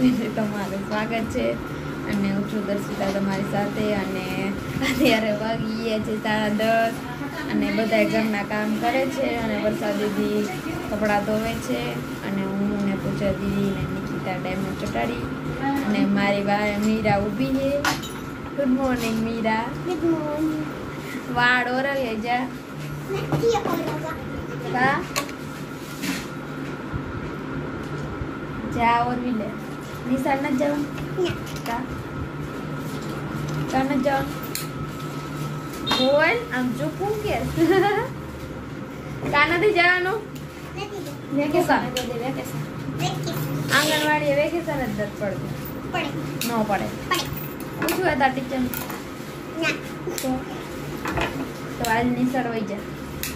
ચેનલે તમારું સ્વાગત છે અને હું છું દર્શિતા તમારી સાથે અને અત્યારે વાગી ગયા છે 10:30 અને બધા ઘરના કામ કરે છે અને વર્ષા દીદી કપડાં ધોવે છે અને હું ને પૂજા દીદી ને નિકિતા ડાયમંડ ચોટાડી અને મારી બા મીરા ઊભી છે. Good morning Meera. Good morning. વાળ ઓરવ્યા જા નથી ઓરવા કા જા ઓરવી લે. નિશાળ ન જવાનું કા કા ન જવાનું બોલ આમ ચૂપું કે કા નથી જવાનું વેકેશન આંગણવાડી વેકેશન જ નથી પડતું ન પડે પૂછવું હતા ટીચર તો આજ નિશાળ વહી જા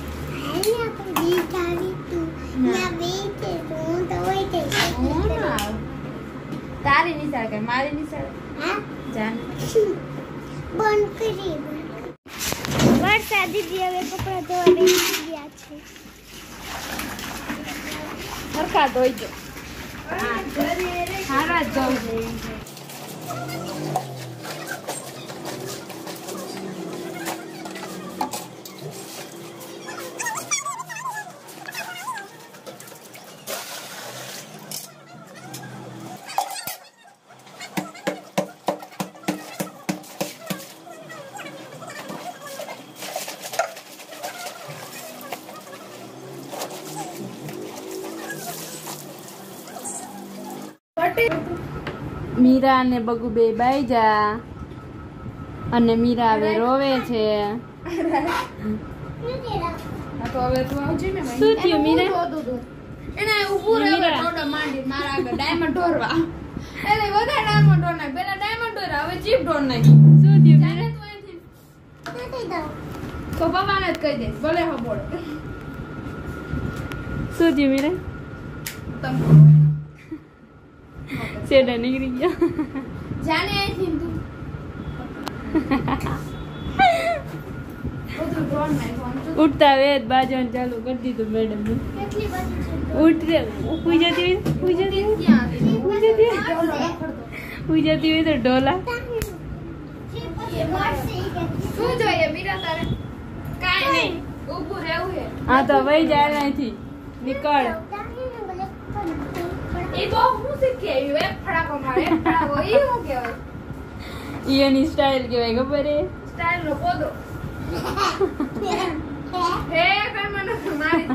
તારી નિશાળ કે મારી નિશાળ જાન બંધ કરી વર્ષા દીદી હવે કપડા ધોવા બેસી ગયા છે. સરખા ધોઈ જો સારા જ ધોઈ મીરા અને બગુ બે બાઈ જા અને મીરા હવે રોવે છે. તો હવે તું આવજે ને શું થયું મીરા? એને ઊભું રહે ટોડો માંડી મારા આગળ ડાયમંડ ઢોરવા એટલે વધારે ડાયમંડ ઢોર નાખ પેલા ડાયમંડ ઢોર હવે ચીપ ઢોર નાખ. શું થયું મીરા? તું અહીંથી તો પપ્પાને જ કહી દે ભલે હબોળ. શું થયું મીરા? તમ સેડા નીકળી ગયા જાને અહીંથી તું ઉઠતા વેદ બાજવાનું ચાલુ કરી દીધું મેડમ ને. ઉઠ રે ઉઈ જતી હોય તો ઢોલા શું જોઈએ મીરા તારે? કાઈ નહીં ઊભું રહેવું છે. હા તો વઈ જાય અહીંથી નીકળ. એ તો હું શીખી આવ્યું એક ફડાકો મારે એક ફડાકો ઈ હું કહેવાય એની સ્ટાઇલ કહેવાય ખબર હે સ્ટાઇલ નો પોદો હે કઈ મને મારી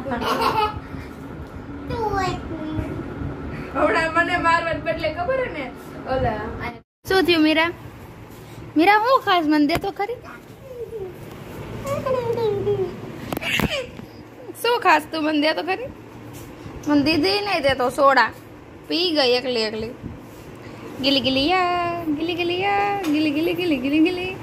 તું એક હવડા મને મારવા બદલે ખબર હે ને ઓલા શું થયું મીરા? મીરા હું ખાસ મને દે તો ખરી. શું ખાસ તું મને દે તો ખરી. મને દીદી નહીં દે તો સોડા પી ગઈ એકલી એકલી. ગીલી ગીલિયા ગીલી ગીલિયા ગીલી ગીલી ગીલી ગીલી ગીલી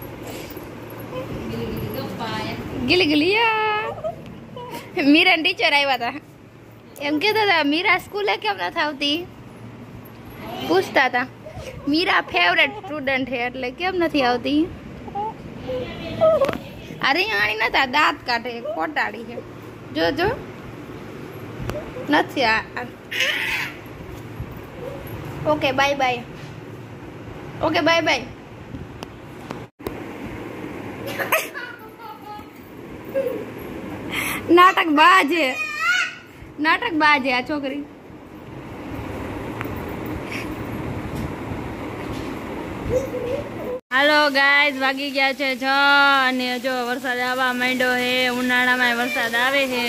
ગીલી ગીલિયા. મીરા ટીચર આવ્યા હતા એમ કહેતા હતા મીરા સ્કૂલે કેમ નથી આવતી પૂછતા હતા. મીરા ફેવરેટ સ્ટુડન્ટ છે એટલે કેમ નથી આવતી. આ રીંગણી નતા દાંત કાઢે ખોટાડી છે જો જો નથી આ. Okay bye bye. Okay bye bye. નાટક બાજે આ છોકરી. હાલો ગાઈઝ વાગી ગયા છે 6 અને જો વરસાદ આવવા માંડ્યો હે. ઉનાળામાં વરસાદ આવે છે.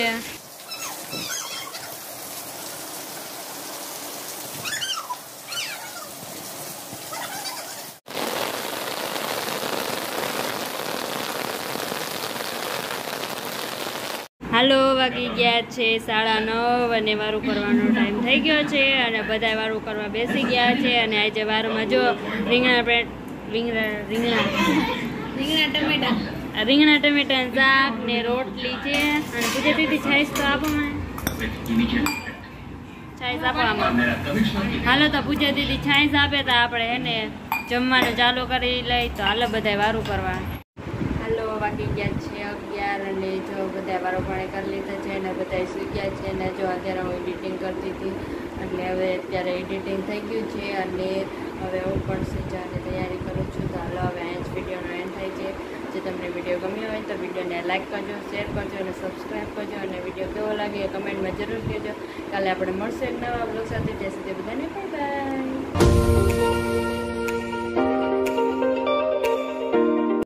હાલો વાગી ગયા છે 9:30 અને વારું કરવાનો ટાઈમ થઈ ગયો છે અને બધા વારું કરવા બેસી ગયા છે. અને આજે વારમાં જો રીંગણા ટમેટા શાક ને રોટલી છે. અને પૂજા દીદી છાઈસ તો આપો મને છાઈસ આપવામાં. હાલો તો પૂજા દીદી છાઈસ આપે તો આપણે એને જમવાનું ચાલુ કરી લઈ તો હાલો બધા વારું કરવા. હાલો વાગી ગયા છે 11 અને જો બધા વારોપાણે કરી લીધા છે અને બધા સૂઈ ગયા છે અને જો અત્યારે હું એડિટિંગ કરતી હતી એટલે હવે અત્યારે એડિટિંગ થઈ ગયું છે અને હવે હું પણ સુઈ જવાની તૈયારી કરું છું. તો હાલો હવે અહીંયા જ વિડીયોનો એન્ડ થાય છે. જો તમને વિડીયો ગમ્યો હોય તો વિડીયોને લાઇક કરજો, શેર કરજો અને સબસ્ક્રાઈબ કરજો અને વિડીયો કેવો લાગે એ કમેન્ટમાં જરૂર કહેજો. કાલે આપણે મળશું એક નવા બ્લોગ સાથે. ત્યાં સુધી બધાને બાય બાય.